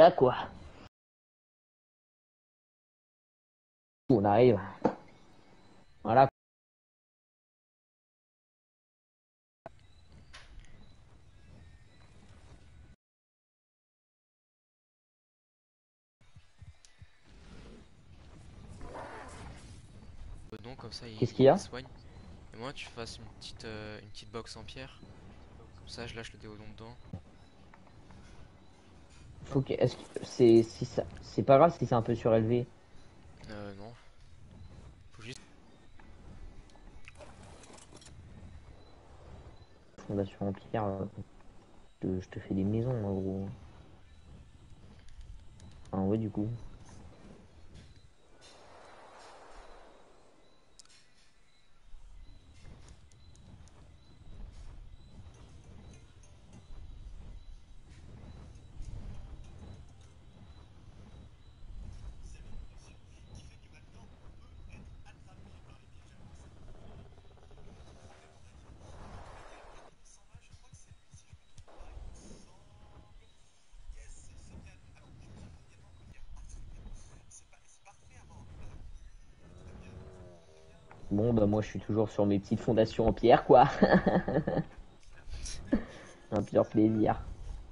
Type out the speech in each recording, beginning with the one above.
Là quoi. On arrive. Voilà. Donc comme ça Qu'est-ce qu'il y il a? soigne. Et moi tu fasses une petite box en pierre. Comme ça je lâche le déodon dedans. Faut que. Est-ce que c'est si ça. C'est pas grave si c'est un peu surélevé. Non. Faut juste. Fondation en pierre. Je te fais des maisons en gros. Enfin ouais du coup. Bon bah moi je suis toujours sur mes petites fondations en pierre quoi. Un pur plaisir.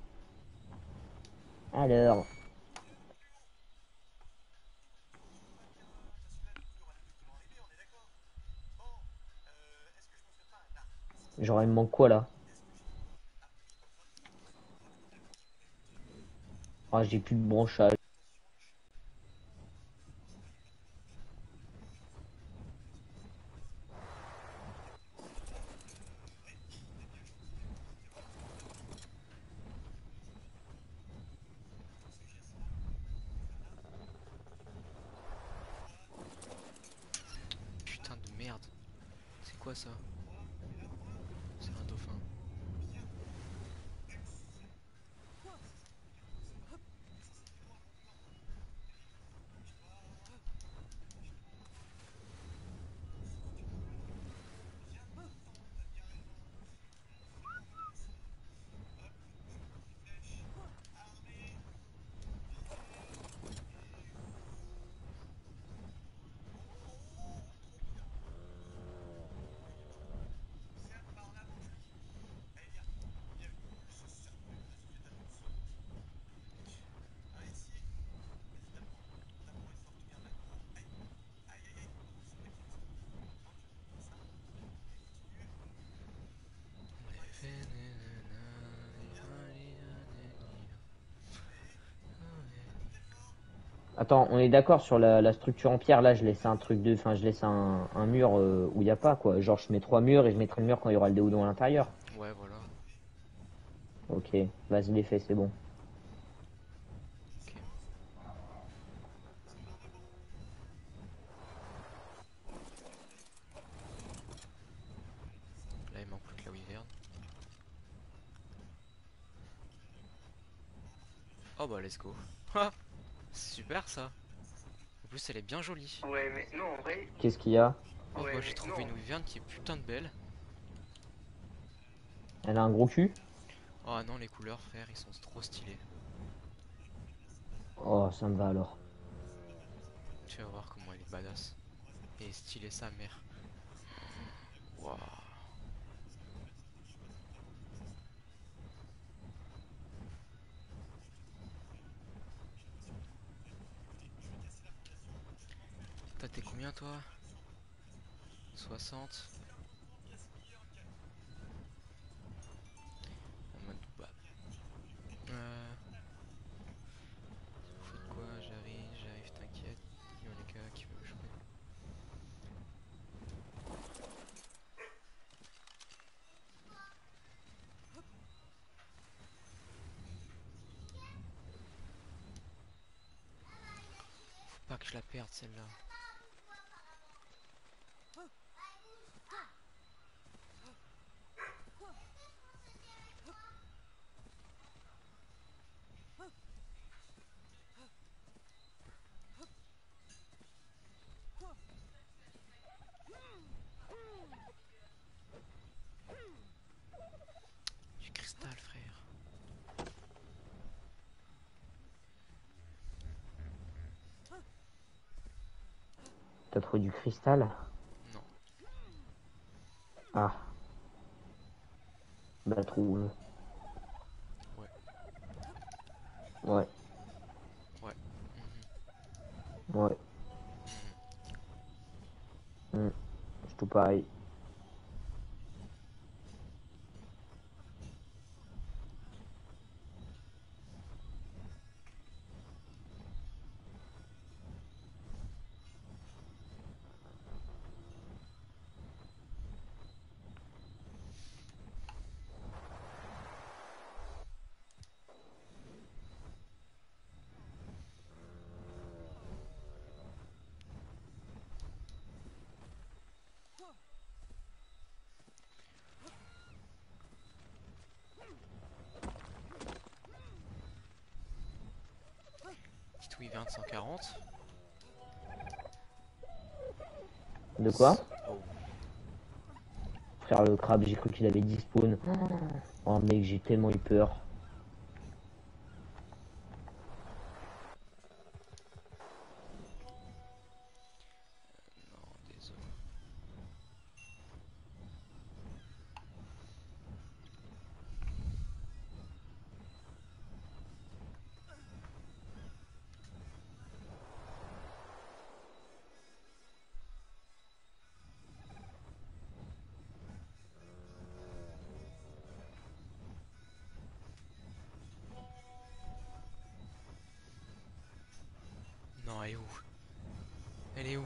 Alors. Genre il me manque quoi là? Ah j'ai plus de branchage. Putain de merde. C'est quoi ça? C'est un dauphin. Attends, on est d'accord sur la structure en pierre. Là, je laisse un truc de. Enfin, je laisse un mur où il n'y a pas quoi. Genre, je mets 3 murs et je mettrai le mur quand il y aura le déodon à l'intérieur. Ouais voilà. Ok, vas-y, les fait, c'est bon. Ok. Là il manque plus que la wyvern. Oh bah let's go. Ah, c'est super ça. En plus elle est bien jolie. Ouais, mais non, en vrai. Qu'est-ce qu'il y a? Oh Ouais, bah j'ai mais trouvé non. une wyvern qui est putain de belle. Elle a un gros cul? Oh non les couleurs frère ils sont trop stylés. Oh, ça me va alors. Tu vas voir comment elle est badass. Et stylée sa mère. Waouh. T'es combien toi? 60. En mode bah. Vous faites quoi? J'arrive, t'inquiète. Yo les gars qui veut me choper. Faut pas que je la perde celle-là. Du cristal frère. T'as trouvé du cristal? Non. Ah, bah trouve. Ouais. Ouais, Ouais. ouais. Hmm. C'est tout pareil. Petit Wyvern 140. De quoi? Oh. Frère, le crabe, j'ai cru qu'il avait 10 spawns. Oh mec, j'ai tellement eu peur. Non, désolé. Non, elle est où? Elle est où?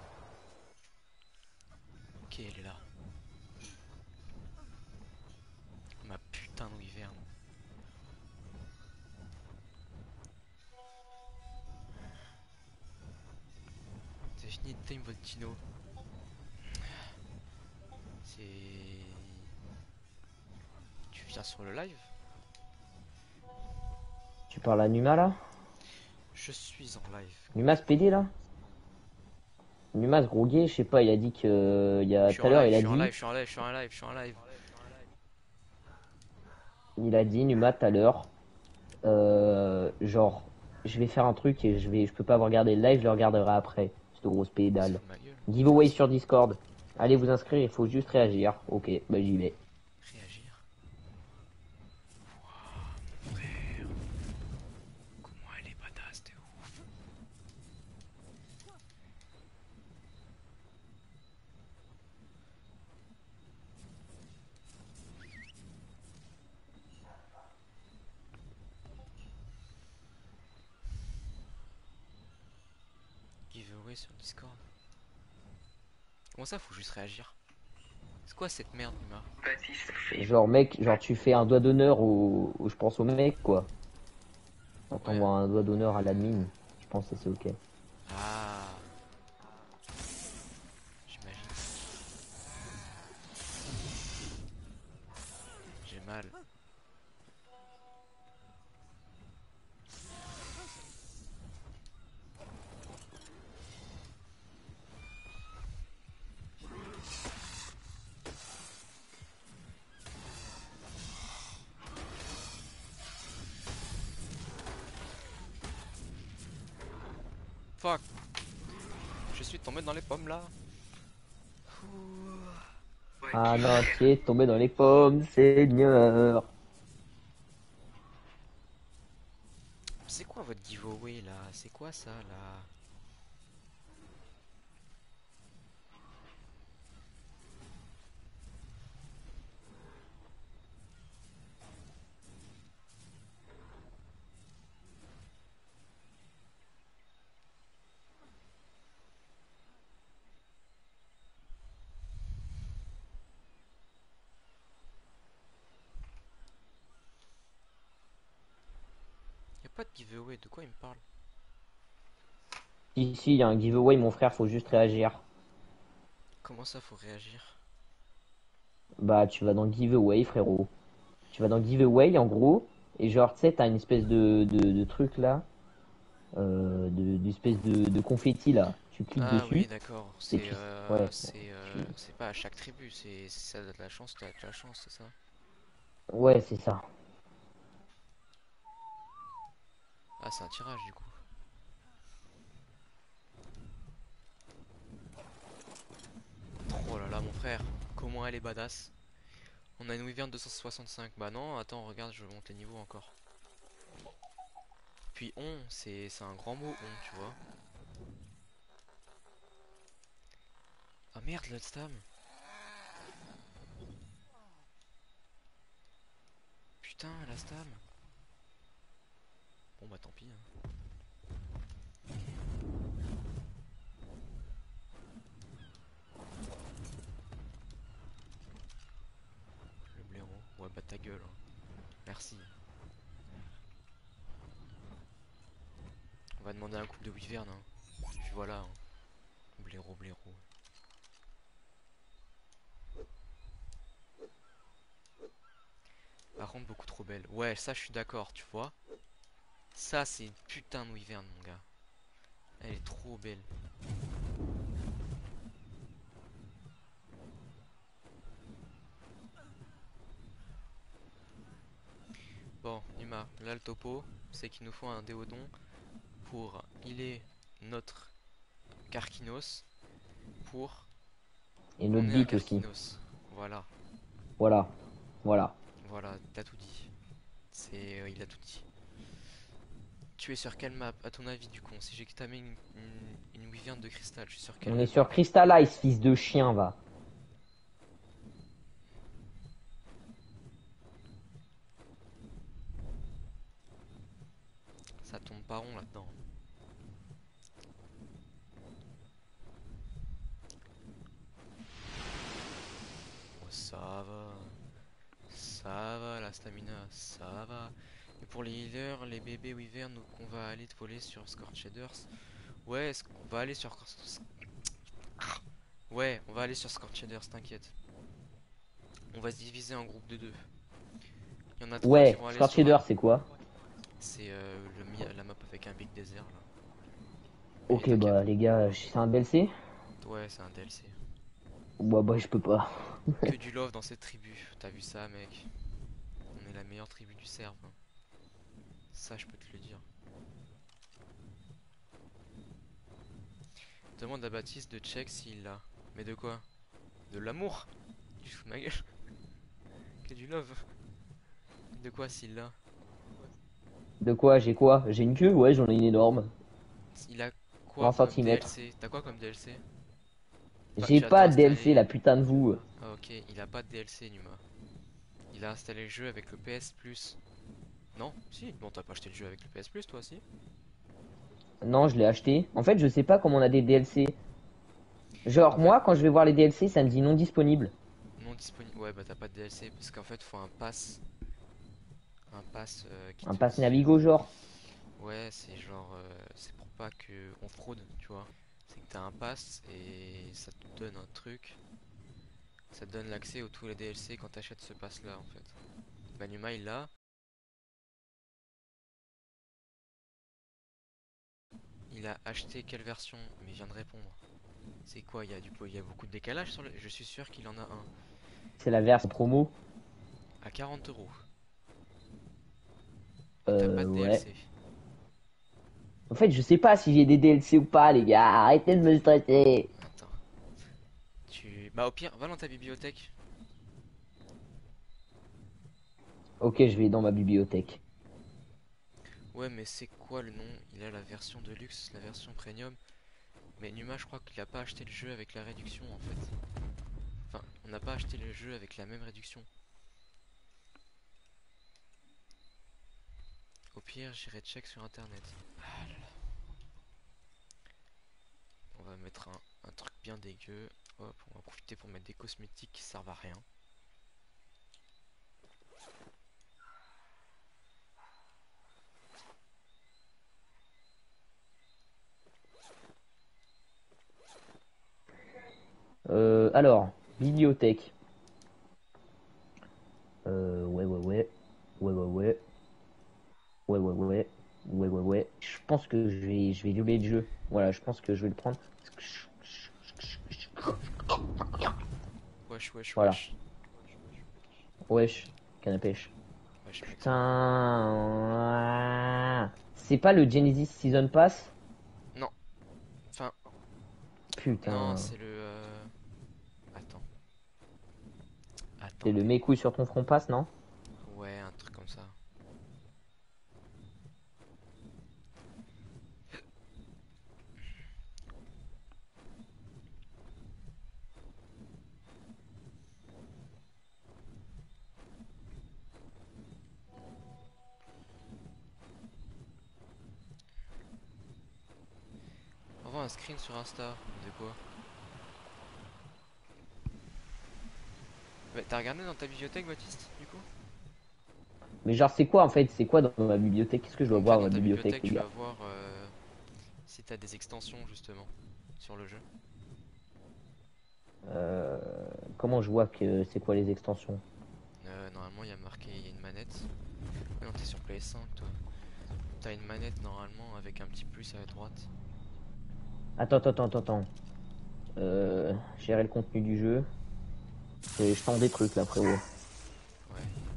Ok, elle est là. Ma putain de Wyvern. C'est fini de time votre dino. C'est... Tu viens sur le live? Tu parles à Numa là? Je suis en live. Numas PD là? Numas gros gay, je sais pas, il a dit que. Il y Je a suis tout à en l'heure, live, il je a suis en dit. live, je suis en live, je suis en live, je suis en live, je suis en live. Il a dit, Numa, tout à l'heure. Genre, je vais faire un truc et je peux pas vous regarder le live, je le regarderai après. Cette grosse Il se pédale. fout de ma gueule. De toute Giveaway façon, sur Discord. Allez vous inscrire, il faut juste réagir. Ok, bah j'y vais. réagir. Waouh, frère. Comment elle est badass, de ouf. Giveaway sur Discord. Comment ça, faut juste réagir? C'est quoi cette merde, Numa? Genre mec, genre tu fais un doigt d'honneur je pense au mec quoi. On Ouais. t'envoie un doigt d'honneur à l'admin. Je pense que c'est ok. Ah, j'imagine. J'ai mal. Fuck. Je suis tombé dans les pommes là. Ah non, tu es tombé dans les pommes, Seigneur. C'est quoi votre giveaway là? C'est quoi ça là? Y a pas de giveaway, de quoi il me parle? Ici, il y a un giveaway, mon frère, faut juste réagir. Comment ça, faut réagir? Bah, tu vas dans giveaway, frérot. Tu vas dans giveaway, en gros, et genre, tu sais, t'as une espèce de truc là, d'espèce de confetti là. Tu cliques Ah oui, dessus, d'accord. et tu. Ouais, tu- C'est pas à chaque tribu, c'est ça de la chance, t'as de la chance, c'est ça? ouais, c'est ça. Ah, c'est un tirage du coup. frère, comment elle est badass. On a une Wyvern 265. Bah non, attends, regarde, je monte les niveaux encore. Puis on, c'est un grand mot, on, tu vois. Ah merde, le stam. Putain, la stam. Bon bah tant pis. Hein. Le blaireau. Ouais bah ta gueule. Hein. Merci. On va demander un couple de wyvern. Hein. Puis voilà. Hein. Blaireau, blaireau. Par contre beaucoup trop belle. Ouais ça je suis d'accord tu vois. Ça c'est une putain de wyvern mon gars. Elle est trop belle. Bon Numa, là le topo c'est qu'il nous faut un déodon pour healer notre Karkinos pour Et qu'on notre ait un bite aussi. Karkinos. Voilà. Voilà. Voilà. Voilà, t'as tout dit. C'est, il a tout dit. Tu es sur quelle map, à ton avis, du con? Si j'ai tamé une wyvern de cristal, je suis sur quelle On map? est sur Crystal Ice, fils de chien, va. Ça tombe pas rond là-dedans. Oh, ça va. Ça va, la stamina, ça va. Et pour les healers, les bébés wyvern, donc on va aller te voler sur Scorched Earth. Ouais, on va aller sur... Ouais, on va aller sur Scorched Earth, t'inquiète. On va se diviser en groupe de deux. Il y en a trois qui Ouais, vont aller sur Scorched c'est quoi? C'est la map avec un big desert là. Mais Ok, t'inquiète. bah les gars, c'est un DLC? Ouais, c'est un DLC. Bah je peux pas. Que du love dans cette tribu. T'as vu ça, mec? On est la meilleure tribu du serve. Hein. Ça, je peux te le dire. Demande à Baptiste de check s'il l'a. Mais de quoi? De l'amour? Tu fous de ma gueule? Que du love? De quoi s'il l'a? De quoi? J'ai quoi? J'ai une queue? Ouais, j'en ai une énorme. Il a quoi 20 comme centimètres. DLC? T'as quoi comme DLC? J'ai T'as pas de DLC, installé. la putain de vous. Ah, ok, il a pas de DLC, Numa. Il a installé le jeu avec le PS Plus. Non? Si, bon, t'as pas acheté le jeu avec le PS Plus, toi aussi? Non, je l'ai acheté. En fait, je sais pas comment on a des DLC. Genre, En fait, moi, quand je vais voir les DLC, ça me dit non disponible. non disponible. Ouais, bah t'as pas de DLC parce qu'en fait, faut un pass. Un pass qui Un te pass dit. Navigo, genre. Ouais, c'est genre. C'est pour pas que on fraude, tu vois. C'est que t'as un pass et ça te donne un truc. Ça te donne l'accès aux tous les DLC quand t'achètes ce pass là en fait. Banuma il l'a. Il a acheté quelle version? Mais il vient de répondre. C'est quoi? Il y a beaucoup de décalage sur le. Je suis sûr qu'il en a un. C'est la version promo. À 40 €. Et t'as pas de Ouais. DLC. En fait, je sais pas si j'ai des DLC ou pas, les gars. Arrêtez de me stresser. Attends. Bah au pire, va dans ta bibliothèque. Ok, je vais dans ma bibliothèque. Ouais, mais c'est quoi le nom? Il a la version de luxe, la version premium. Mais Numa, je crois qu'il a pas acheté le jeu avec la réduction en fait. Enfin, on n'a pas acheté le jeu avec la même réduction. Au pire, j'irai check sur internet. Ah là là. On va mettre un truc bien dégueu. Hop, on va profiter pour mettre des cosmétiques qui servent à rien. Alors, bibliothèque. Ouais, ouais, ouais. Ouais, ouais, ouais. Ouais, ouais, ouais. Ouais, ouais, ouais. Je pense que je vais doubler le jeu. Voilà, je pense que je vais le prendre. Wesh, wesh, Voilà. wesh. Wesh, canne à pêche. Wesh, putain. Putain. C'est pas le Genesis Season Pass? Non, enfin, non, Putain. c'est le. Attends. C'est le mes couilles sur ton front passe, non? Ouais, un truc comme ça. Envoie un screen sur Insta. De quoi? Ouais, t'as regardé dans ta bibliothèque, Baptiste, du coup? Mais genre, c'est quoi en fait? C'est quoi dans ma bibliothèque? Qu'est-ce que je dois Donc là, voir dans dans ma ta bibliothèque, bibliothèque, les tu gars? vas voir si t'as des extensions, justement, sur le jeu. Euh, Comment je vois que c'est quoi les extensions? Normalement, il y a marqué, il y a une manette. Ah non, t'es sur PS5, toi. T'as une manette, normalement, avec un petit plus à la droite. Attends. Gérer le contenu du jeu. Je tente des trucs là, frérot. Ouais.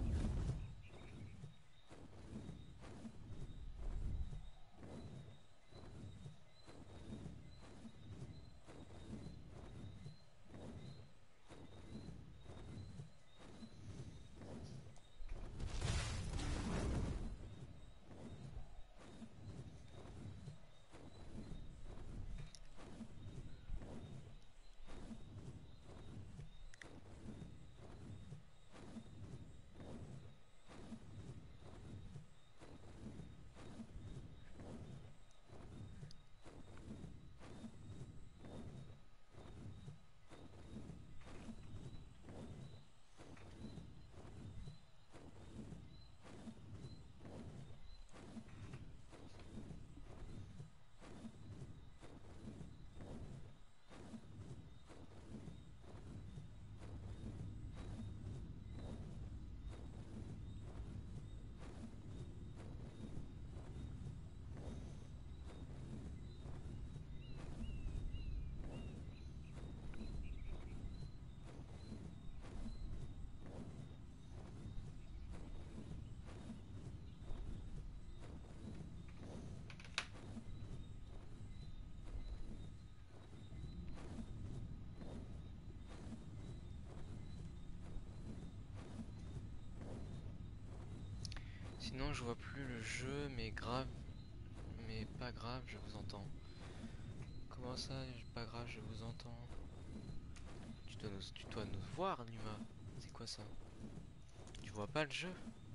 Sinon, je vois plus le jeu, mais grave. Mais pas grave, je vous entends. Comment ça, pas grave, je vous entends. Tu dois nous voir, Numa. C'est quoi ça? Tu vois pas le jeu?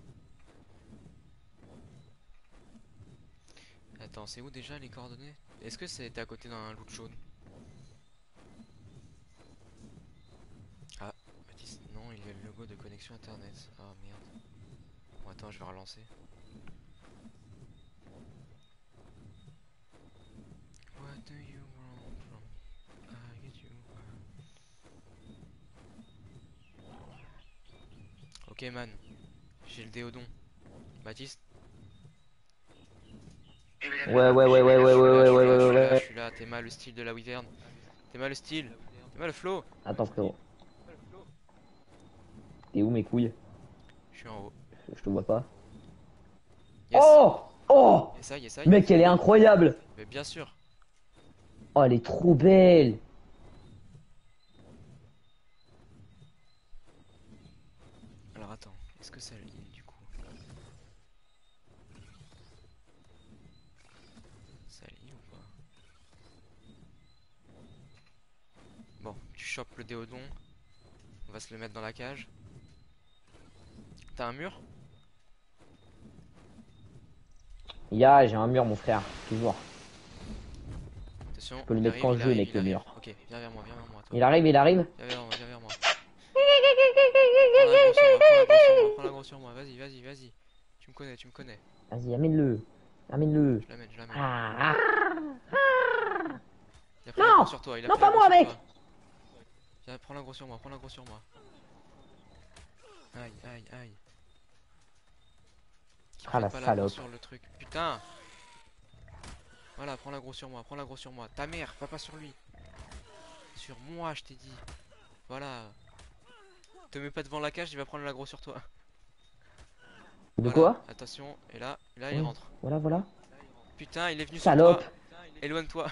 Attends, c'est où déjà les coordonnées? Est-ce que c'était à côté d'un loot jaune? Ah, Baptiste, non, il y a le logo de connexion internet. Ah merde. Bon, attends, je vais relancer. What do you want from? I get you. Ok, man, j'ai le déodon. Baptiste, je Ouais. suis là. T'es mal le style de la wyvern. T'es mal le style. T'es mal le flow. Attends, frérot. T'es où mes couilles? Je suis en haut. Je te vois pas. Yes. Oh! Essaye, essaye. Mec, elle est incroyable! Mais bien sûr. Oh, elle est trop belle! Alors attends, est-ce que ça lit du coup? Ça lit ou pas? Bon, tu chopes le déodon. On va se le mettre dans la cage. T'as un mur? J'ai un mur, mon frère. Toujours. Je Attention, peux le mettre quand je veux, mec, il le arrive. mur. Ok, viens vers moi, toi. Il arrive, il arrive. Viens vers moi, viens vers moi. Prends la grosse sur moi, prends la grosse sur moi, prends la grosse sur moi. Vas-y. Tu me connais, tu me connais. Vas-y, amène-le. Amène-le. Je l'amène. Ah, Il a pris la non! grosse sur toi, il a Non, pris la pas grosse moi, sur mec! toi. Viens, prends la grosse sur moi, prends la grosse sur moi. Aïe. Qui Ah, prenne la pas la grosse salope. sur le truc. Putain! Voilà, prends la grosse sur moi, prends la grosse sur moi. Ta mère, pas sur lui. Sur moi, je t'ai dit. Voilà. Te mets pas devant la cage, il va prendre la grosse sur toi. De Voilà, quoi? attention. Et là, il Ouais, rentre. voilà. Putain, il est venu sur toi. Salope! Éloigne-toi.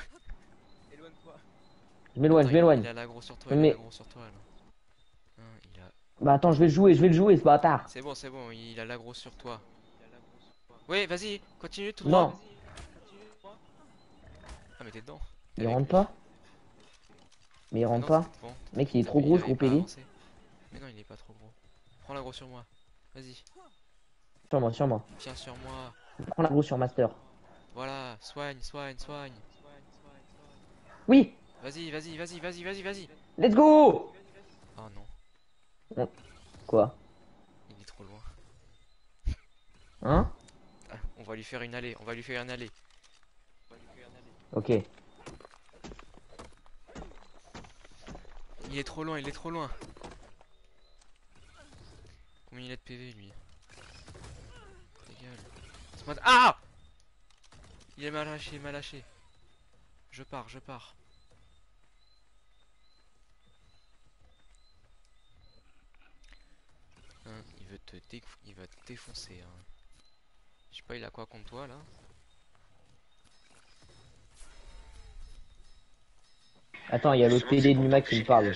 Je Attends, m'éloigne. il a la grosse sur toi, Je me mets. là. Hein, il a... Bah attends, je vais le jouer ce bâtard. C'est bon, il a l'aggro sur toi. Oui, vas-y, continue tout droit. Non, Ah, mais t'es dedans. T'es il avec rentre lui. pas. Mais il Mais rentre non, pas. t'étais devant. Mec, il est trop Il gros ce avait gros pas PD. avancé. Mais non, il est pas trop gros. Prends l'aggro sur moi. Vas-y, Sur moi, sur moi. viens sur moi. Prends la grosse sur Master. Voilà, soigne, soigne, soigne. Oui, Vas-y, vas-y, vas-y, vas-y, vas-y, vas-y. let's go. Oh non, On- Quoi? il est trop loin. Hein? Ah, on va lui faire une allée, on va lui faire une allée. Ok. Il est trop loin, il est trop loin. Combien il a de PV lui? Ta gueule. Ah! Il est mal lâché, mal lâché. Je pars, je pars. Hein, il va te défoncer. Hein. Je sais pas, il a quoi contre toi là? Attends, il y a l'autre PD de Numa qui me parle.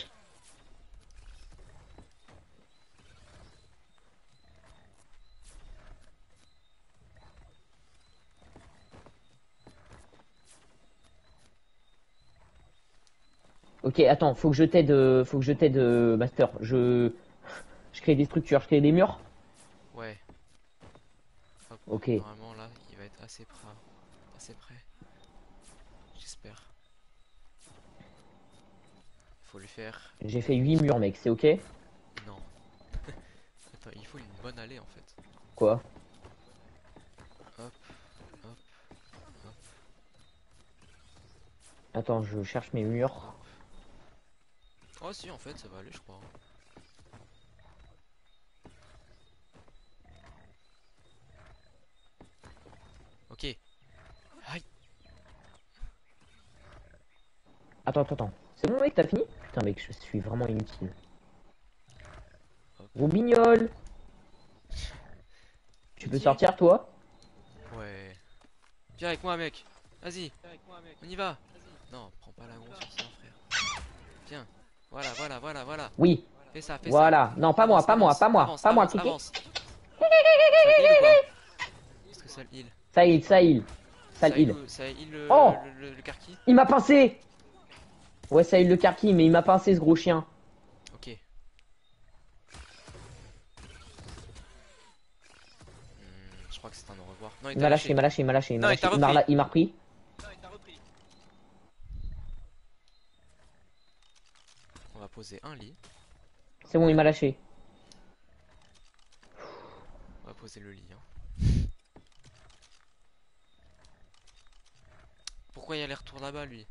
Ok, attends, faut que je t'aide, Master. Je crée des structures, je crée des murs. Ouais. Hop, Ok, normalement là, il va être assez prêt. Assez prêt. J'espère. Faut lui faire. j'ai fait 8 murs, mec, c'est ok? Non. Attends, il faut une bonne allée en fait. Quoi? Hop, hop, hop, Attends, je cherche mes murs. hop. Oh si, en fait, ça va aller, je crois. Ok. Aïe. Attends. C'est bon, mec, t'as fini? Putain, mec, je suis vraiment inutile. Hop. Roubignol! Tu peux Pitié. sortir, toi? Ouais. Viens avec moi, mec. Vas-y. On y va. Non, prends pas la grosse sur ça, frère. Viens. Voilà, voilà, voilà, voilà. Oui, Fais ça, fais ça. voilà. Non, pas moi, Avance, pas moi, avance, pas moi, avance, pas moi, avance, Kiki. avance. Ça heal ou pas? Est-ce que ça le heal? Ça heal, ça heal. Ça Ça heal heal. ou ça heal Oh! le karki? Il m'a pincé! Ouais, ça heal le karki, mais il m'a pincé, ce gros chien. Ok. Je crois que c'est un au revoir. Non, il Il t'a m'a lâché, lâché. il m'a lâché, il m'a lâché, il m'a Non, il lâché. t'a repris. Il m'a repris. On va poser un lit. C'est bon, il m'a lâché. On va poser le lit. Hein. Pourquoi il y a les retours là-bas, lui?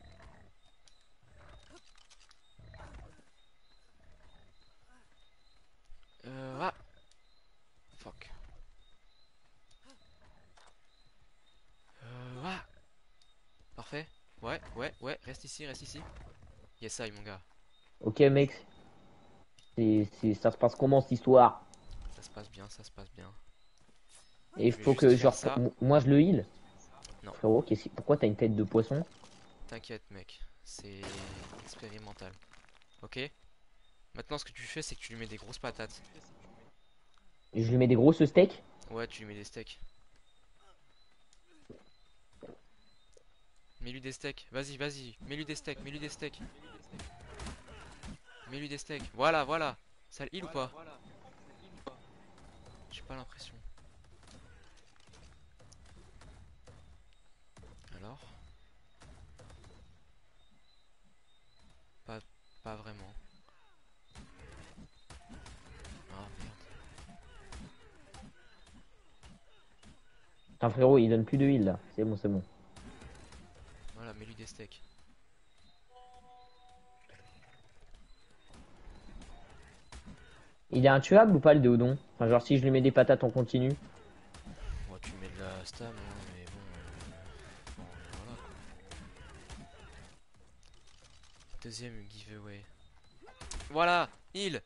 Ah. Fuck. Ah. Parfait. Ouais, ouais, ouais. Reste ici, reste ici. Yes, ça, mon gars. Ok, mec. Ça se passe comment, cette histoire? Ça se passe bien, ça se passe bien. Et il Je vais faut juste que, faire genre, ça. moi, je le heal. Non, Frérot, pourquoi t'as une tête de poisson? t'inquiète, mec. C'est expérimental. Ok? Maintenant, ce que tu fais, c'est que tu lui mets des grosses patates. Je lui mets des grosses steaks. Ouais, tu lui mets des steaks. Mets-lui des steaks. Vas-y, vas-y. Mets-lui des steaks, mets-lui des steaks. Mets-lui des steaks. Voilà, voilà. Ça le heal ou pas? J'ai pas l'impression. Alors? Pas, pas vraiment. Ah merde. Putain, frérot, il donne plus de heal, là. C'est bon, c'est bon. Voilà, mets-lui des steaks. Il est intuable ou pas, le Déodon? Enfin, genre, si je lui mets des patates en continu. Bon, tu mets de la stam, hein, mais bon, voilà quoi. Deuxième giveaway. Voilà, heal.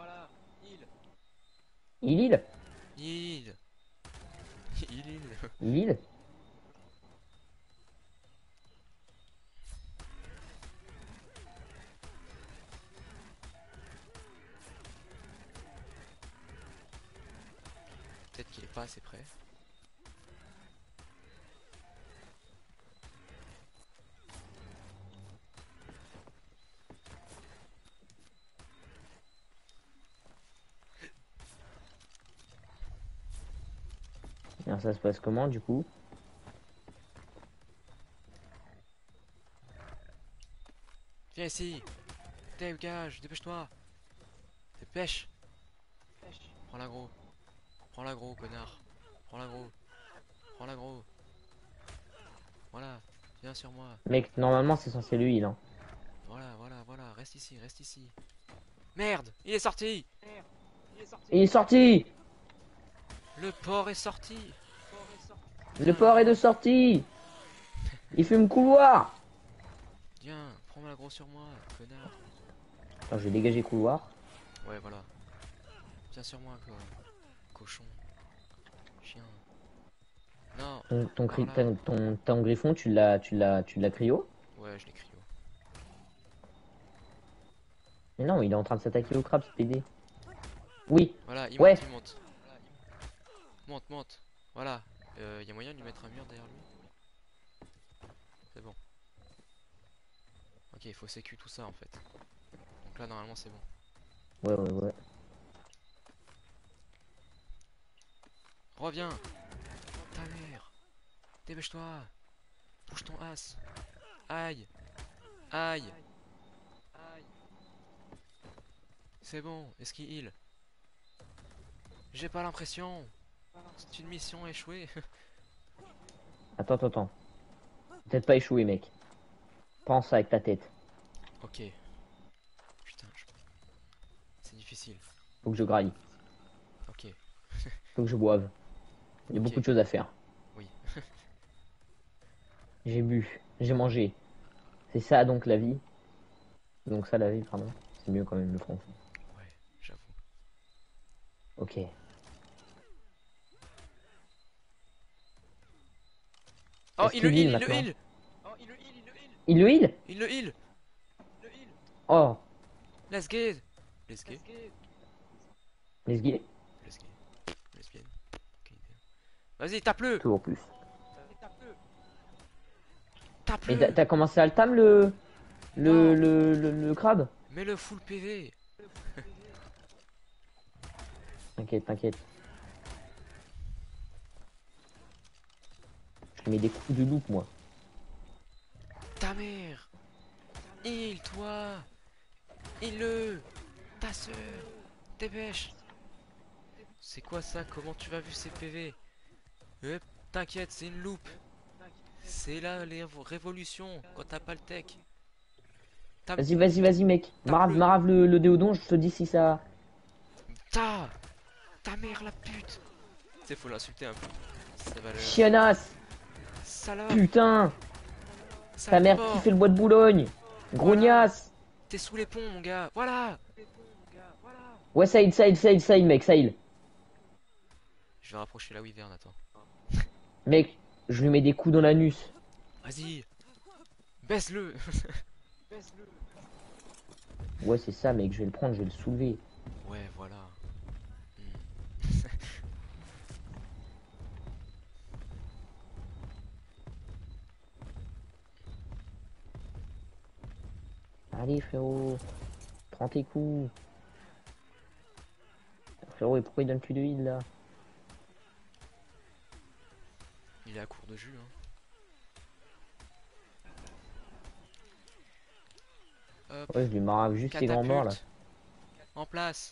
Il heal? Heal. Heal. Il heal? pas assez près. Alors ça se passe comment du coup? Viens ici. Dégage, dépêche-toi. Dépêche. Prends l'agro. Prends l'agro, connard. Prends l'agro. Prends l'agro. Voilà. Viens sur moi. Mec, normalement c'est censé lui, hein. Voilà, voilà, voilà. Reste ici, reste ici. Merde, il est sorti. Il est sorti! Le porc est sorti. Le port est de sortie! Il fume couloir! Viens, prends l'agro sur moi, connard. Attends, je vais dégager couloir. Ouais, voilà. Viens sur moi, quoi. Cochon. Chien. Non. Par là. Ton griffon, tu l'as cryo? Ouais, je l'ai cryo. Mais non, il est en train de s'attaquer au crabe, ce PD. Oui, Voilà, il ouais. monte, il monte. Monte, monte. Voilà. Y a moyen de lui mettre un mur derrière lui? C'est bon. Ok, il faut sécu tout ça en fait. Donc là, normalement, c'est bon. Ouais, ouais, ouais. Reviens. Ta mère. Dépêche-toi. Bouge ton as. Aïe. Aïe. C'est bon. Est-ce qu'il heal? J'ai pas l'impression. C'est une mission échouée. Attends, attends, attends. Peut-être pas échoué, mec. Pense avec ta tête. Ok. Putain, c'est difficile. Faut que je graille. Ok. Faut que je boive. Il y a Ok. beaucoup de choses à faire. Oui. J'ai bu, j'ai mangé. C'est ça donc la vie. Donc ça la vie, pardon. C'est mieux quand même le français. Ouais, j'avoue. Ok. Oh, Est-ce il le qu'il heal, heal il le maintenant? heal. Il le heal? Il le heal. Oh, Let's get. Let's get. let's get. Let's get. Let's get. Ok, vas-y, tape-le. Toujours plus. Et Tape-le. t'as commencé à le tam le... Non. Le crabe? Mets-le full PV. T'inquiète, t'inquiète. Je lui mets des coups de loupe, moi. Ta mère. Heal-toi. Heal-le. Ta soeur. Dépêche. C'est quoi ça? Comment tu vas vu ces PV? T'inquiète, c'est une loupe. C'est là les révolutions quand t'as pas le tech. Vas-y, vas-y, vas-y, mec. Tape-le. Marave le déodon, je te dis si ça... Ta mère la pute. C'est faut l'insulter un peu. Ça va le... Chianasse! Salope. Putain! Sale Ta mère porc. qui fait le bois de Boulogne! Grognasse! T'es sous les ponts mon gars. Voilà. Ouais, ça mec, ça heal. Je vais rapprocher la wyvern, attends. Mec, je lui mets des coups dans l'anus. Vas-y. Baisse-le. Ouais, c'est ça, mec, je vais le prendre, je vais le soulever. Ouais, voilà. Allez, frérot. Prends tes coups. Frérot, et pourquoi il donne plus de heal, là? Il est à court de jus, hein. Hop. Ouais, je lui marave juste ses grands morts, là. Catapulte. En place.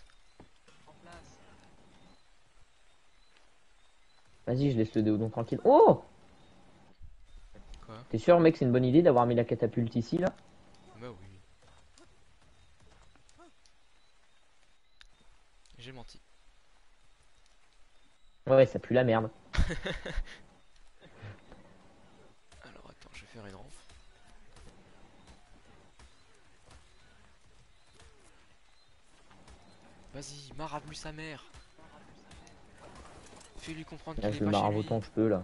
Vas-y, je laisse le déodon tranquille. Oh! Quoi? T'es sûr, mec, c'est une bonne idée d'avoir mis la catapulte ici, là? Bah oui. J'ai menti. Ouais, ça pue la merde. Alors attends, je vais faire une rampe. Vas-y, marave-lui sa mère. Fais-lui comprendre Là, qu'il je est le pas chez marave lui. autant que je peux, là.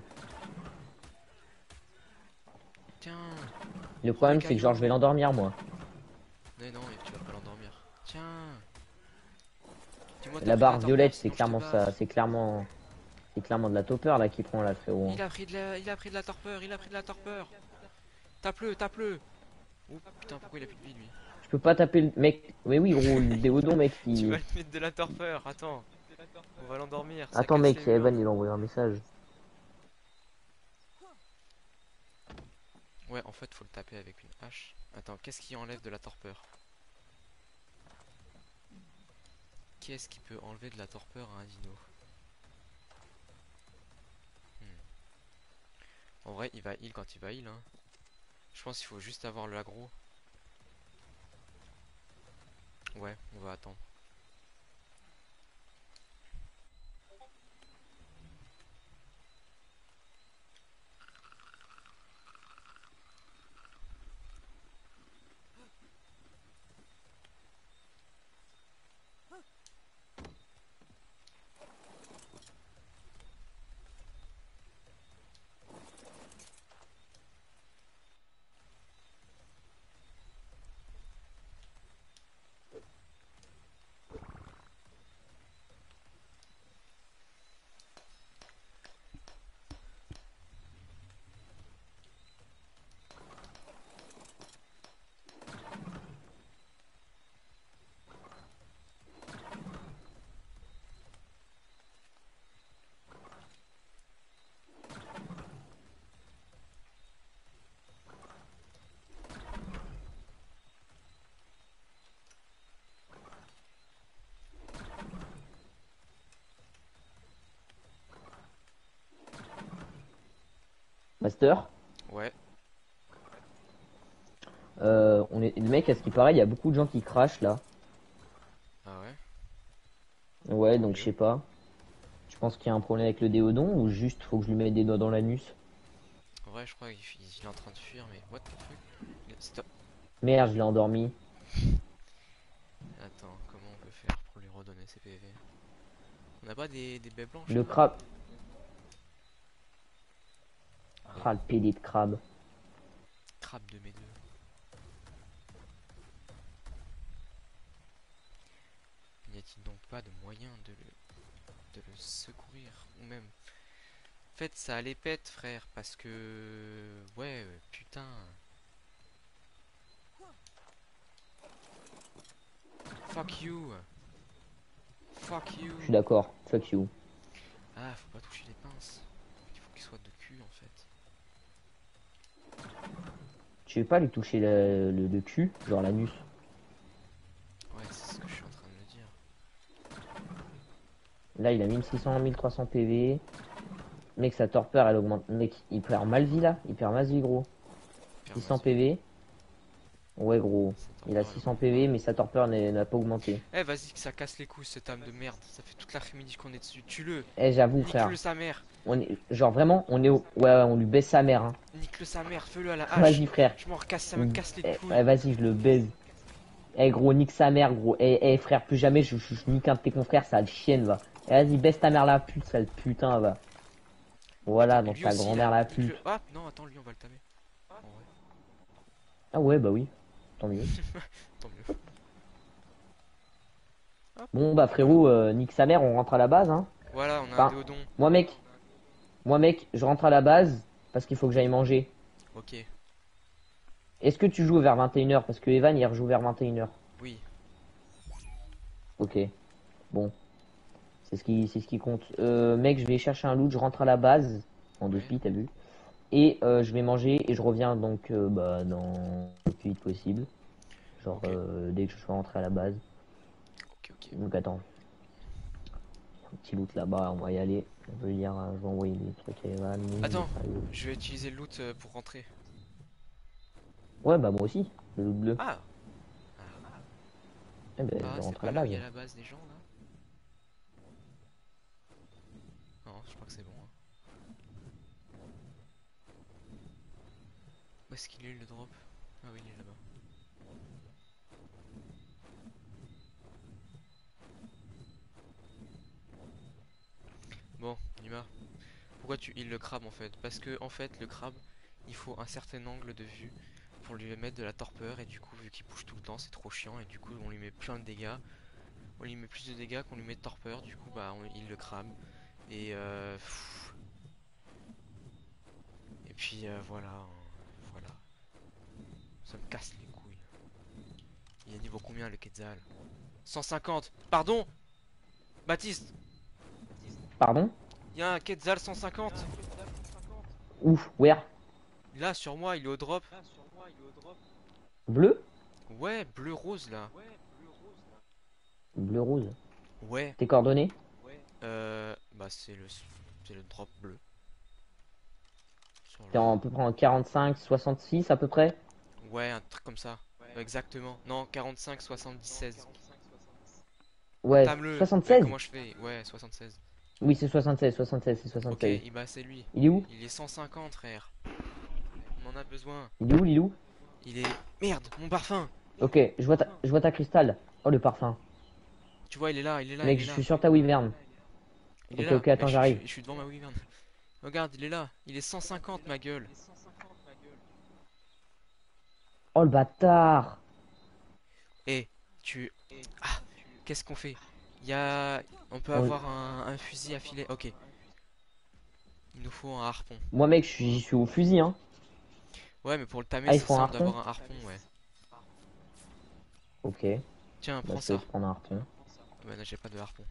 Tiens. Le Prends les problème, c'est que genre, je vais cailloux. l'endormir, moi. Mais non, tu vas pas l'endormir. Tiens. Dis-moi ta La prise barre de violette, torpeur, c'est sinon je te clairement barre. ça. C'est clairement... C'est clairement de la topper là qui prend là, frérot, hein. Il a pris de la torpeur, il a pris de la torpeur. Tape-le, tape-le. Oh putain, pourquoi il a plus de vie lui? Je peux pas taper le mec. Mais oui, gros, le déodon, mec. Tu vas lui mettre de la torpeur, attends. On va l'endormir, ça Attends, casse mec, les murs. Evan, il a envoyé un message. Ouais, en fait, faut le taper avec une hache. Attends, qu'est-ce qui enlève de la torpeur? Qu'est-ce qui peut enlever de la torpeur à un dino? En vrai, il va heal quand il va heal, hein. Je pense qu'il faut juste avoir le aggro. Ouais, on va attendre. Master. Ouais, Le mec, à ce qui paraît, il y a beaucoup de gens qui crachent là. ah ouais, Ouais, tant donc je mieux. sais pas. Je pense qu'il y a un problème avec le déodon ou juste faut que je lui mette des doigts dans l'anus. En vrai, je crois qu'il est en train de fuir, mais what the fuck? Stop. Merde, je l'ai endormi. Attends, comment on peut faire pour lui redonner ses PV? On n'a pas des baies blanches Le là? crabe. Allez, Ah, le PD de crabe. crabe de mes deux. N'y a-t-il donc pas de moyen de le secourir? Ou même... En fait, ça les pète, frère, parce que... Ouais, putain. Fuck you. Fuck you. Je suis d'accord. Fuck you. Ah, faut pas toucher les pinces. Il faut qu'il soit de cul, en fait. Tu veux pas lui toucher le cul, genre l'anus. Ouais, c'est ce que je suis en train de me dire. Là, il a 1600, 1300 PV. Mec, sa torpeur, elle augmente. Mec, il perd mal vie là. Il perd mal vie, gros. Permas 600 vie. PV. Ouais, gros. Sa Il a torpeur, elle 600 augmente pas. PV, mais sa torpeur n'a pas augmenté. Eh, vas-y, que ça casse les couilles, cette âme de merde. Ça fait toute l'après-midi qu'on est dessus. Tue-le. Eh, j'avoue, Nique-le frère. sa mère. On est, genre vraiment, on est au... Ouais, ouais, on lui baisse sa mère, hein. Nique-le sa mère. Fais-le à la hache. Vas-y, frère. Je m'en recasse, ça me casse les couilles. Ouais, vas-y, je le baise. Eh, gros, nique sa mère, gros. Eh, frère, plus jamais je nique un de tes confrères, sale chienne, va. Eh, vas-y, baisse ta mère la pute, sale putain, va. Attends, Voilà, et donc lui ta aussi là. grand-mère la Nique-le. pute. Ah, non, attends, lui, on va le tamer. En vrai, Ah ouais, bah oui. Tant mieux. tant mieux. Hop, Bon, bah voilà. frérot, nique sa mère, on rentre à la base, hein. Voilà, on a un Enfin, déodon. moi, mec, je rentre à la base parce qu'il faut que j'aille manger. Ok, Est-ce que tu joues vers 21h? Parce que Evan, il rejoue vers 21h. oui. Ok, bon. C'est ce qui compte. Mec, je vais chercher un loot, je rentre à la base. En deux Ouais, spi, t'as vu. Et je vais manger et je reviens donc bah, dans le plus vite possible. Genre ok, dès que je sois rentré à la base. ok, ok. Donc attends, un petit loot là-bas, on va y aller. Je veux dire, je vais envoyer des trucs à Evan. Attends, je vais utiliser le loot pour rentrer. Ouais, bah moi aussi, le loot bleu. Ah, ah, Eh ben, ah, je c'est rentre à pas la là où base. il y a la base des gens là? Non, je crois que c'est bon, hein. Où est-ce qu'il est le drop? Ah oui, il est là-bas. Bon, Nima, pourquoi tu heal le crabe en fait? Parce que en fait le crabe, il faut un certain angle de vue pour lui mettre de la torpeur et du coup vu qu'il bouge tout le temps c'est trop chiant et du coup on lui met plein de dégâts. On lui met plus de dégâts qu'on lui met de torpeur, du coup bah on heal le crabe. Et, et puis voilà, hein, voilà. Ça me casse les couilles. Il est niveau combien le Quetzal? 150. Pardon, Baptiste, Pardon? il y a un Quetzal 150. Ouf, where? Là sur moi, il est au drop. Bleu? Ouais, bleu rose là. Bleu rose. Ouais. Tes coordonnées? Bah c'est le drop bleu. Sur T'es à peu près en 45, 66 à peu près? Ouais, un truc comme ça. Exactement. Non, 45, 70, 16. Ouais, Entame-le. Mais 76? comment je fais? Ouais, 76. Oui, c'est 76, 76, c'est Ok, 76. bah c'est lui. Il est où? Il est 150, frère. On en a besoin. Il est où, Lilou? Il est... Merde, mon parfum! Ok, je vois ta cristal. Oh, le parfum. Tu vois, il est là, il est là, Mec, il est je là. suis sur ta wyvern. Il est Ok, là. ok, Mais attends, j'arrive. je suis devant ma Wyvern. Regarde, il est là. Il est 150, ma gueule. Oh, le bâtard! Et tu... Ah, qu'est-ce qu'on fait? Il y a... On peut On- avoir un fusil à filet. Ok, il nous faut un harpon. Moi, mec, j'y suis au fusil, hein. Ouais, mais pour le tamer, Ah, il c'est faut un simple harpon? d'avoir un harpon, ouais. Ok, Tiens, bah, prends je vais ça. te prendre un harpon. Ah bah non, j'ai pas de harpon.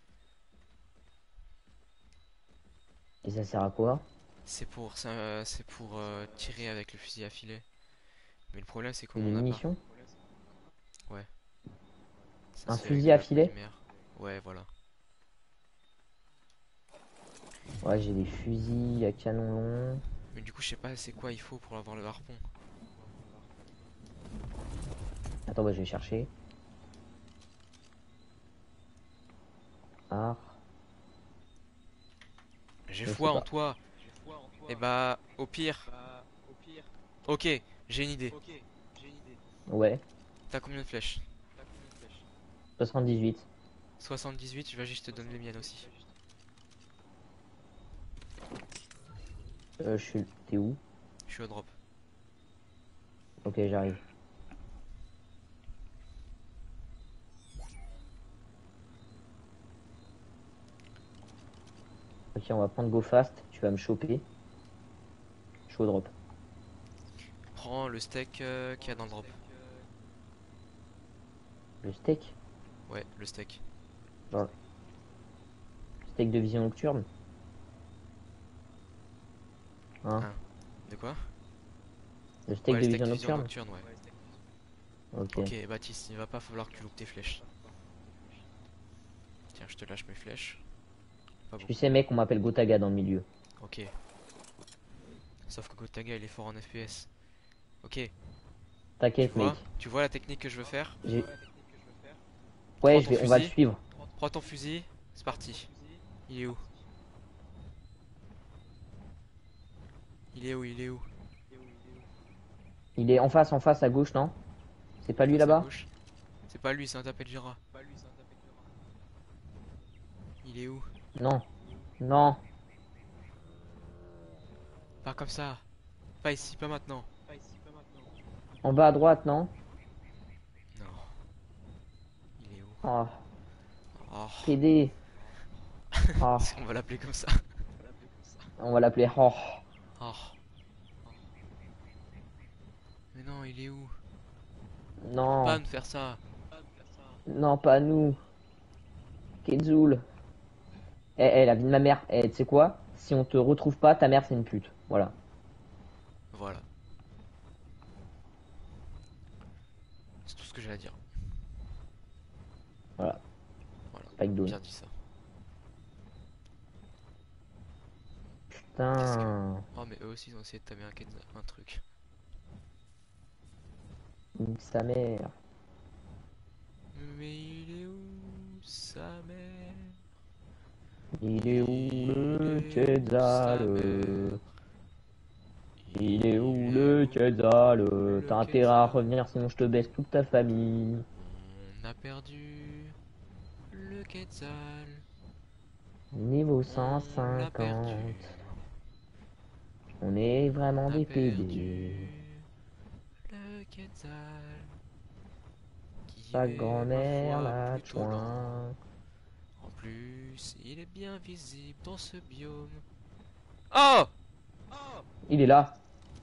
Et ça sert à quoi? C'est pour tirer avec le fusil à filet. Mais le problème, c'est qu'on Et les en a pas. munitions? Ouais, ça Un se fait avec fusil de à la filet? polymère. Ouais, voilà. Ouais, j'ai des fusils à canon long. Mais du coup, je sais pas c'est quoi il faut pour avoir le harpon. Attends, bah, je vais chercher. Ah, J'ai je sais foi en pas. toi. Et bah, au pire. Ok, j'ai une idée. Ouais, T'as combien de flèches? 78. 78, vas-y, je te donne les miennes aussi. Je suis... T'es où? Je suis au drop. Ok, j'arrive. Ok, on va prendre Go Fast. Tu vas me choper. Je suis au drop. Prends le steak qu'il y a dans le drop. Le steak? Ouais, le steak. Genre, steak de vision nocturne? Hein? Hein? De quoi? Le steak Ouais, le de steak vision de vision nocturne? nocturne, ouais. Ok. Ok, Baptiste, il va pas falloir que tu loupes tes flèches. Tiens, je te lâche mes flèches. Pas Tu beaucoup. sais, mec, on m'appelle Gotaga dans le milieu. Ok. Sauf que Gotaga, il est fort en FPS. Ok, T'inquiète, mec. tu vois la technique que je veux faire? J'ai- Ouais, Prends ton on va le fusil. suivre. Prends ton fusil. C'est parti. Il est où? Il est où? Il est où? Il est en face, à gauche, non? C'est pas En lui face à là-bas? gauche. C'est pas lui, c'est un tapet de Jira. Il est où? Non. Non. Pas comme ça. Pas ici, pas maintenant. En bas à droite, non? Non. Il est où? Oh, Oh. PD. Oh, Est-ce qu'on va l'appeler comme ça? on va l'appeler. Oh. Oh. Mais non, il est où? Faut pas Non. nous faire ça. Non, pas nous. Kenzoul. La vie de ma mère. Tu sais quoi? Si on te retrouve pas, ta mère, c'est une pute. Voilà. Voilà. C'est tout ce que j'ai à dire. Voilà. Voilà. Spike down. Bien dit ça. Qu'est-ce que... Putain. Oh, mais eux aussi, ils ont essayé de tamer un truc. Nique sa mère. Mais il est où, sa mère? Il est où Il le est où, sa mère? Quetzal? Il est où Il est le où, Quetzal? le T'as intérêt à Quetzal? revenir, sinon je te baisse toute ta famille. On a perdu le Quetzal. Niveau On l'a 150. perdu. On est On vraiment a des PD. perdu le Quetzal. Qui Ta est, ma grand-mère foi, la plutôt lent. chouin. En plus, il est bien visible dans ce biome. Oh! Il est là.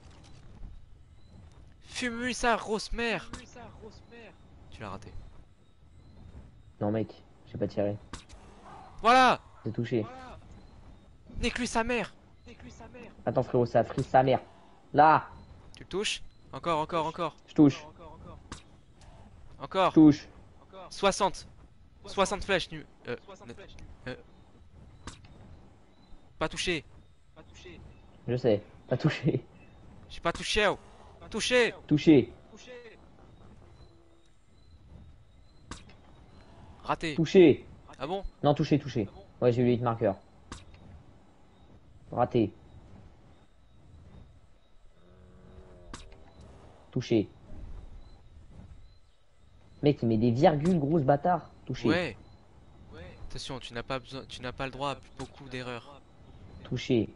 Fume-lui sa grosse mère! Tu l'as raté. Non, mec, j'ai pas tiré. Voilà! J'ai touché. Nique-lui sa mère! Attends, frérot, ça frise sa mère. Là, Tu le touches? Encore, encore, encore. je touche. Je Encore. touche. 60. 60 flèches. Euh, pas touché. Je sais. Pas touché. J'ai pas touché. Oh. Touché. Touché. Raté. Touché. Ah bon? Non, touché, touché. Ouais, j'ai eu le hit marqueur. Raté. Touché. Mec, il met des virgules, gros, ce bâtard. Touché. Ouais. Attention, tu n'as pas besoin, tu n'as pas le droit à beaucoup d'erreurs. Touché.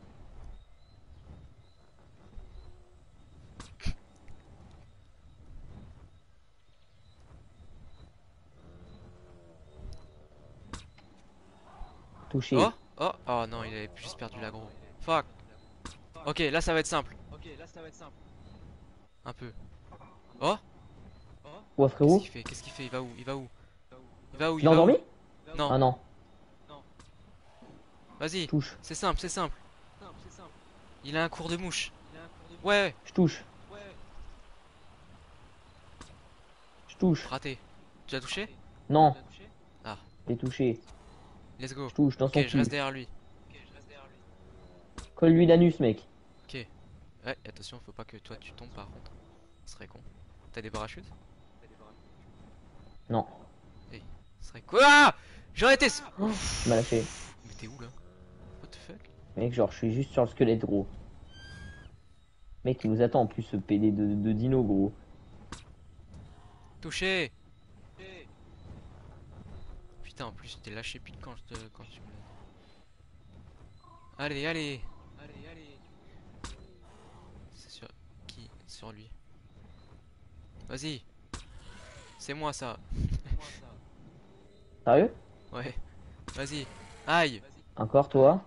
Touché. Oh, oh, oh non, il avait juste perdu l'aggro. Fuck. Ok, là ça va être simple. Un peu. Oh, Ouais, qu'est-ce frérot. qu'il fait? Qu'est-ce qu'il fait? Il va où? Il va où? Il va où? Tu Il l'as va où? endormi? Non, Ah non. vas-y. Je touche. C'est simple, c'est simple. Il a un cours de mouche. Ouais, Je touche. Je touche. raté. Tu l'as touché? Non. Ah, J'ai touché. let's go. Je touche dans Ok, son je reste cul. derrière lui. Colle-lui l'anus, mec. Ok. Ouais, attention, faut pas que toi tu tombes par contre. Ce serait con. T'as des parachutes? Non. Hey, ce serait quoi? Ah, j'aurais été. Il m'a lâché. Mais t'es où là? What the fuck? Mec, genre, je suis juste sur le squelette, gros. Mec, il nous attend en plus, ce PD de dino, gros. Touché! Putain, en plus, t'es lâché pile quand tu me l'as dit. Allez, allez! C'est sur qui? Sur lui. Vas-y! C'est moi ça! Sérieux? Ouais. Vas-y! Aïe! Encore, toi?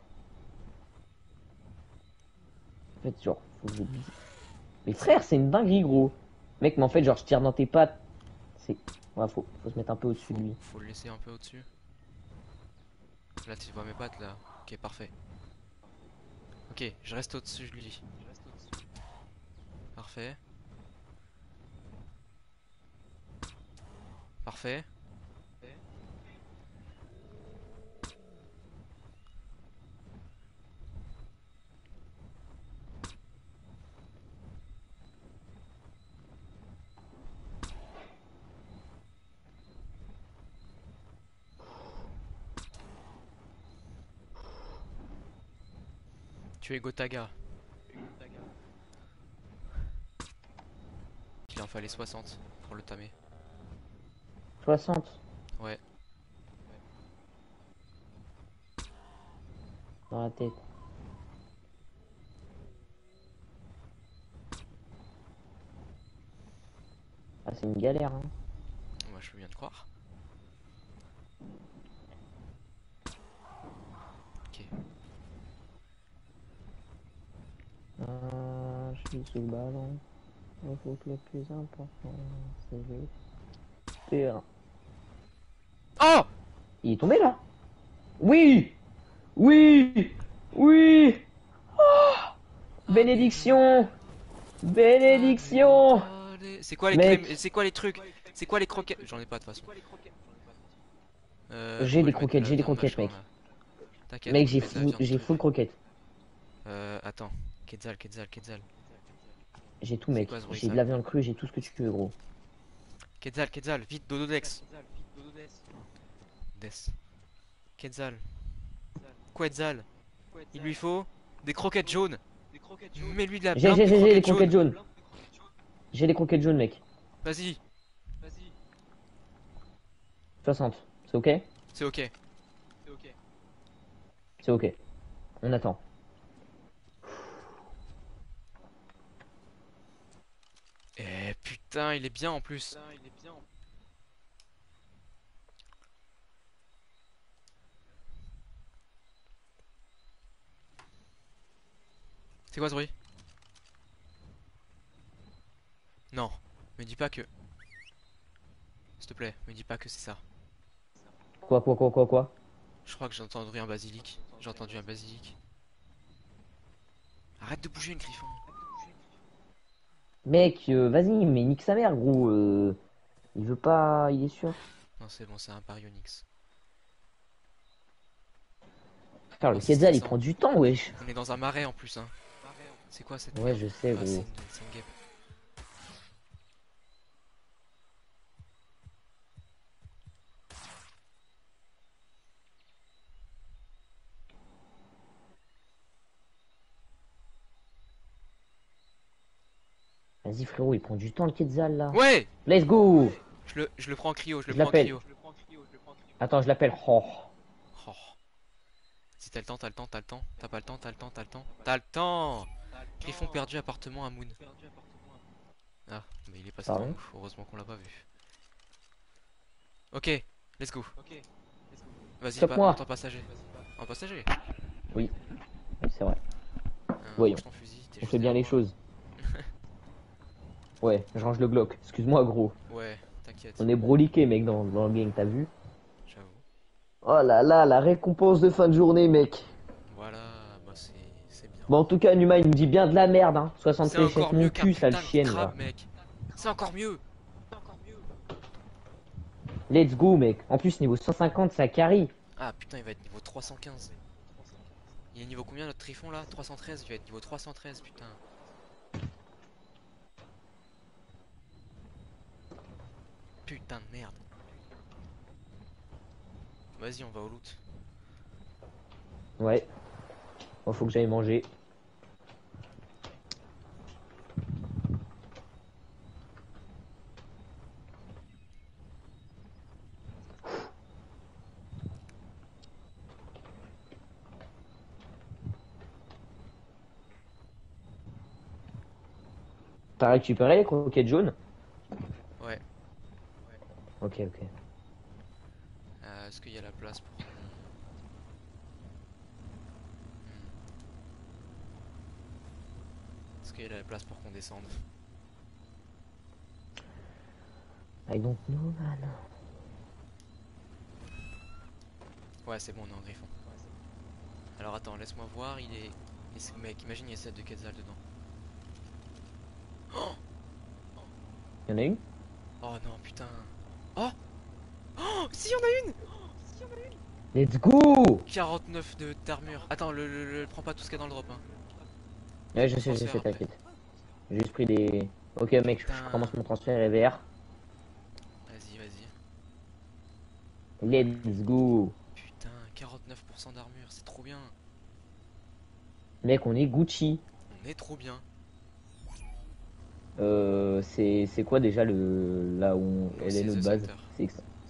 En fait, genre, faut que je... Mais frère, c'est une dinguerie, gros. Mec, mais en fait, genre, je tire dans tes pattes. C'est... Ouais, faut se mettre un peu au-dessus de lui. Faut le laisser un peu au-dessus. Là, tu vois mes pattes là. Ok, parfait. Ok, je reste au-dessus de lui. Parfait. Parfait. Tu es Gotaga. Il en fallait 60 pour le tamer. 60 Ouais. dans la tête. Ah, c'est une galère, hein. Moi, je veux bien te croire. Ok. Je suis sous le ballon. Il faut que le plus important, c'est le terrain. Oh! Il est tombé, là? Oui! Oui! Oui! Bénédiction! Bénédiction! Allez. C'est quoi les Mec. crèmes? C'est quoi les trucs? C'est quoi les croquettes? J'en ai pas de toute façon. J'ai faut des que je mette croquettes, la j'ai des viande croquettes, machin, mec. là. T'inquiète, Mec, faut que je mette la viande j'ai truc. full croquettes. Attends. Quetzal, Quetzal, Quetzal. J'ai tout, C'est mec. quoi ce bruit J'ai de sale? la viande crue, j'ai tout ce que tu veux, gros. Quetzal, Quetzal, vite, Dododex. Des. Quetzal. Quetzal. Il lui faut des croquettes jaunes. Mets-lui de la J'ai blinde de les croquettes croquettes jaunes. jaunes. J'ai les croquettes jaunes, mec. Vas-y, 60. C'est ok? c'est ok. C'est ok. On attend. Eh putain, il est bien en plus. C'est quoi ce bruit? Non, me dis pas que... S'il te plaît, me dis pas que c'est ça. Quoi? Je crois que j'ai entendu un basilic. J'ai entendu un basilic. Arrête de bouger une griffon. Mec, vas-y, mais nique sa mère, gros. Il veut pas, il est sûr. Non, c'est bon, c'est un baryonyx. Putain, Oh, le c'est Quetzal, il stressant. prend du temps, wesh. On est dans un marais en plus, hein. C'est quoi cette Ouais, merde? je sais, Ah, c'est gros. une guêpe. Vas-y, frérot, il prend du temps, le Quetzal, là. Ouais! Let's go! Je le prends en cryo, je le Je prends en l'appelle. cryo. Attends, je l'appelle. Oh. Oh. Si t'as le temps, t'as le temps, t'as le temps. T'as pas le temps, t'as le temps, t'as le temps. T'as le temps! Griffon perdu, appartement à Moon. Ah, mais il est passé devant Pardon? nous. Heureusement qu'on l'a pas vu. Ok, let's go. Vas-y, Chope-moi. monte en passager. En passager? Oui, c'est vrai. Range Voyons, ton fusil, t'es on juste fait bien derrière les moi là. choses. Ouais, je range le Glock. Excuse-moi, gros. Ouais, t'inquiète, On est broliqué, mec, dans le game, t'as vu? j'avoue. Oh là là, la récompense de fin de journée, mec. Voilà, bah c'est bien. Bon, en tout cas, Numa, il nous dit bien de la merde, hein. C'est 73 chèques encore mieux mon qu'un cul, sale putain de chienne, crabe, va. mec. C'est encore mieux. Let's go, mec. En plus, niveau 150, ça carry. Ah putain, il va être niveau 315. Il est niveau combien notre Trifon là? 313, il va être niveau 313, putain. Putain de merde. Vas-y, on va au loot. Ouais. Bon, faut que j'aille manger. T'as récupéré les croquettes jaunes? Ouais. Ok, ok. Est-ce qu'il y a la place pour qu'on... Hmm. Est-ce qu'il y a la place pour qu'on descende? I don't know, man. Ouais, c'est bon, on est en Griffon. Alors attends, laisse-moi voir, il est... Mec, imagine, il y a celle de Quetzal dedans. Oh, Y'en a une? oh non, putain. Oh, oh, si, y en a une. Let's go! 49 d'armure. Attends, prends pas tout ce qu'il y a dans le drop, hein. Ouais, Fais ton je transfert sais, après. t'inquiète. J'ai juste pris des... Ok, mec, je Putain. commence mon transfert EVR. Vas-y, vas-y. Let's go! Putain, 49% d'armure, c'est trop bien. Mec, on est Gucci. On est trop bien. C'est quoi déjà le là où Nous, elle est c'est notre The base? Center. C'est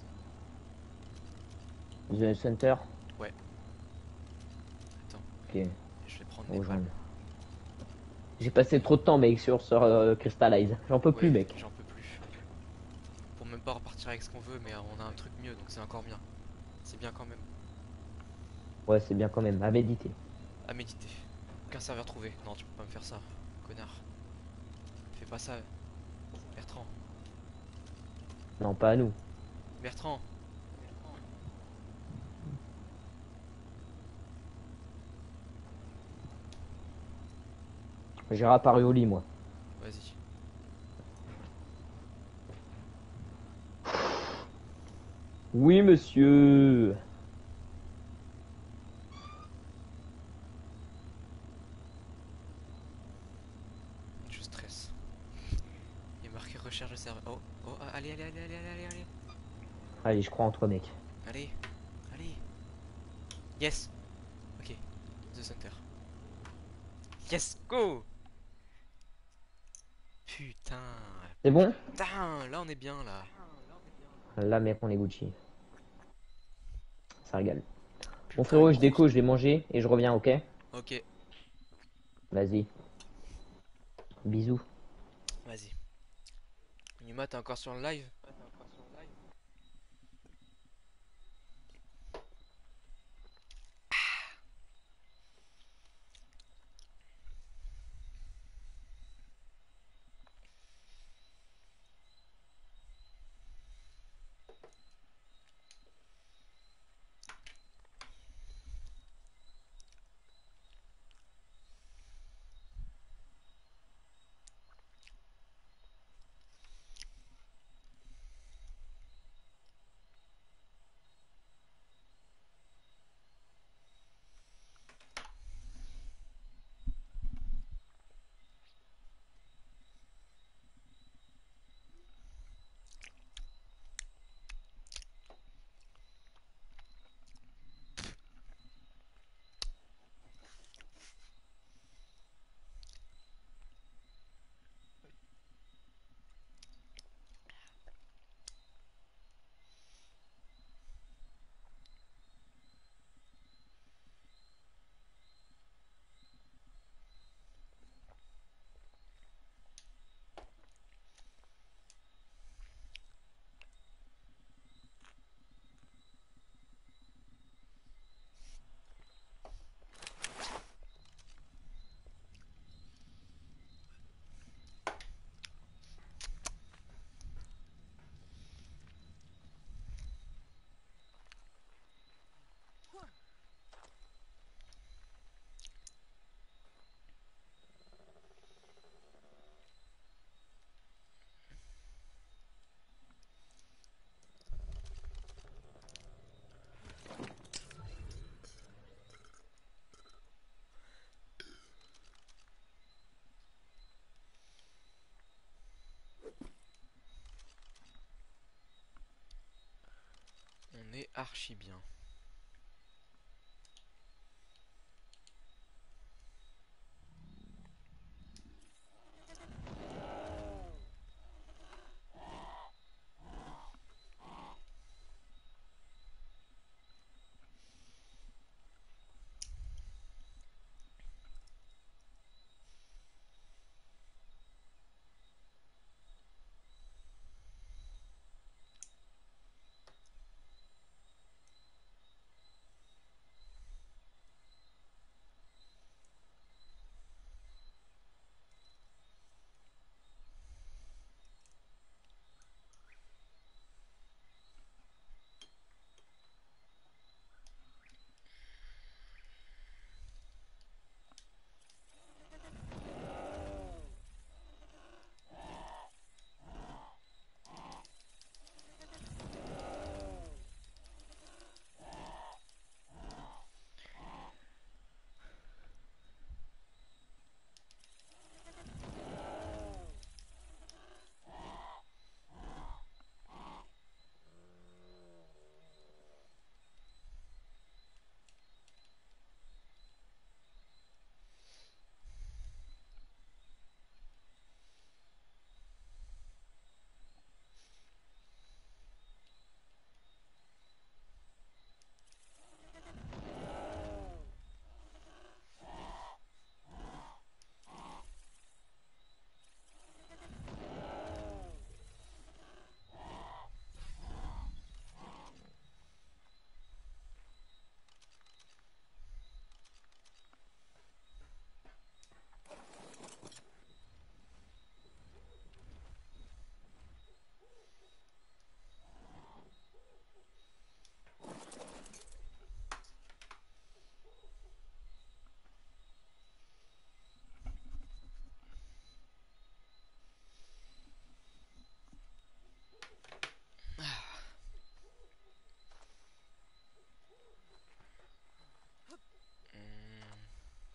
The Center? Ouais. Attends, Ok, je vais prendre mes balles. rejoindre. J'ai passé trop de temps, mec, sur Crystallize. J'en peux plus, Ouais, mec. j'en peux plus. Pour même pas repartir avec ce qu'on veut, mais on a un truc mieux, donc c'est encore bien. C'est bien quand même. Ouais, c'est bien quand même. À méditer. À méditer. Aucun serveur trouvé. Non, tu peux pas me faire ça, connard. Fais pas ça, Bertrand. Non, pas à nous. Bertrand. J'ai réapparu au lit, moi. Vas-y. Oui, monsieur. Je stresse. Il est marqué recherche de serveur. Oh, oh, allez, allez, allez, allez, allez, allez. Allez, je crois en toi, mec. Allez, allez. Yes. Ok. The Center. Yes, go. Putain. C'est bon? Putain, là on est bien là. Là, mec, on est Gucci. Ça régale. Bon, Putain, frérot, une je grosse déco, je vais douille. manger et je reviens, ok? Ok, Vas-y. Bisous. vas-y. Numa, t'es encore sur le live? archi bien. Hmm.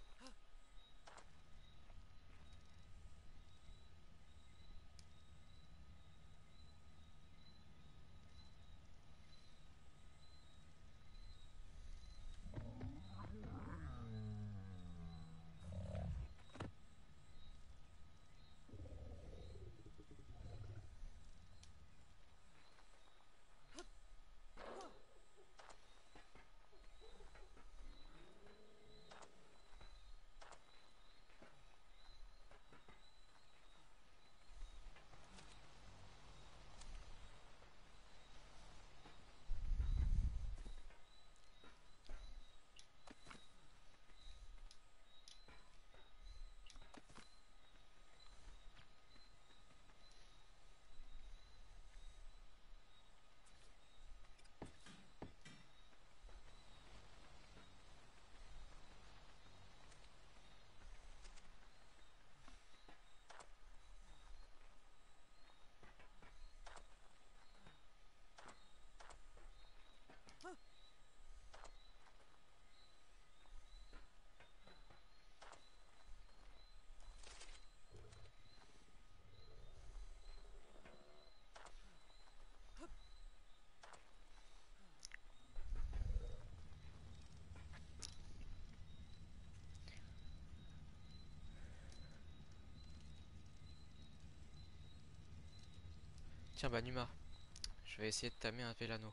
Tiens, bah Numa, je vais essayer de tamer un Vélano.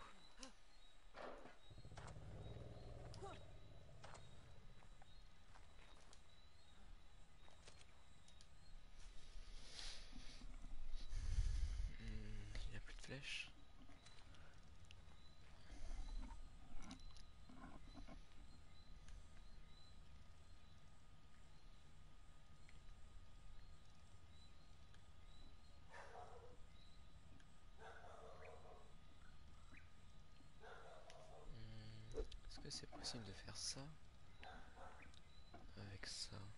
Il a plus de flèches. Est-ce que c'est possible de faire ça avec ça?